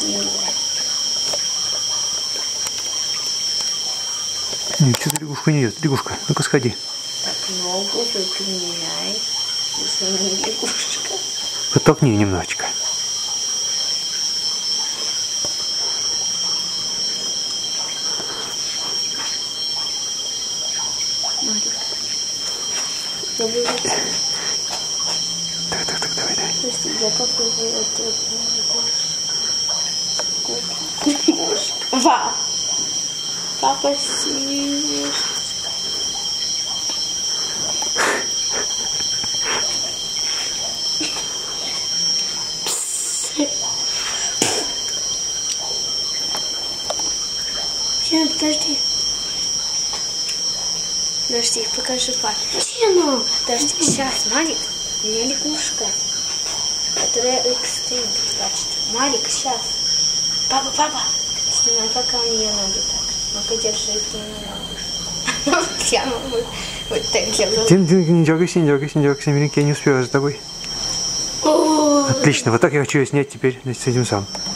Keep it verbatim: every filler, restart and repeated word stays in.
Нет, что-то лягушка не идет. Лягушка, ну-ка сходи. Так ногу выпрямляй. Если не лягушка. Подтолкни немножечко. Так, так, так, давай, давай. Просто я попробую это. Вау! Папа сильный. Тина, подожди. Подожди, покажи папе. Тина! Подожди, сейчас, Марик. Не лягушка. Это экстрим, значит. Марик, сейчас. Папа, папа. Снимай пока у нее ноги так. Ну-ка, держи Тину ногу. Я могу вот так делать. Тина, Тина, не дергайся, не дергайся, не дергайся, Миленький, я не успеваю за тобой. Отлично, вот так я хочу ее снять теперь с этим сам.